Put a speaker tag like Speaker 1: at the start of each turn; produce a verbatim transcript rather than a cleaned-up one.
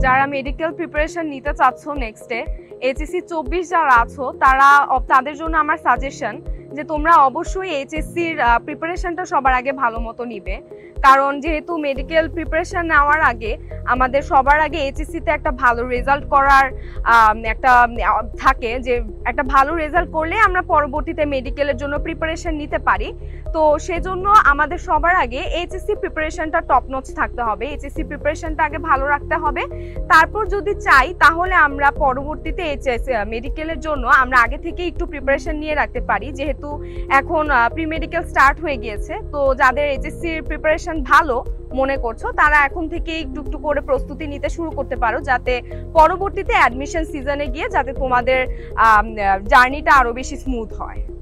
Speaker 1: যারা medical preparation নিতে চাচ্ছ নেক্সটে এইচএসসি চব্বিশ যারা আছো তারা তাদের জন্য আমার সাজেশন যে তোমরা অবশ্যই এইচএসসির প্রিপারেশনটা সবার আগে ভালো মতো নিবে, কারণ যেহেতু মেডিকেল প্রিপারেশন নেওয়ার আগে আমাদের সবার আগে এইচএসসিতে একটা ভালো রেজাল্ট করার একটা থাকে, যে একটা ভালো রেজাল্ট করলে আমরা পরবর্তীতে মেডিকেলের জন্য প্রিপারেশন নিতে পারি। তো সেজন্য আমাদের সবার আগে এইচএসসি প্রিপারেশনটা টপ নচ থাকতে হবে, এইচএসসি প্রিপারেশনটা আগে ভালো রাখতে হবে। তারপর যদি চাই তাহলে আমরা পরবর্তীতে এইচএস মেডিকেলের জন্য আমরা আগে থেকে একটু প্রিপারেশন নিয়ে রাখতে পারি, যেহেতু এখন প্রি মেডিকেল স্টার্ট হয়ে গিয়েছে। তো যাদের এইচএসসির প্রিপারেশন ভালো মনে করছো তারা এখন থেকে একটু একটু করে প্রস্তুতি নিতে শুরু করতে পারো, যাতে পরবর্তীতে অ্যাডমিশন সিজনে গিয়ে যাতে তোমাদের জার্নিটা আরো বেশি স্মুথ হয়।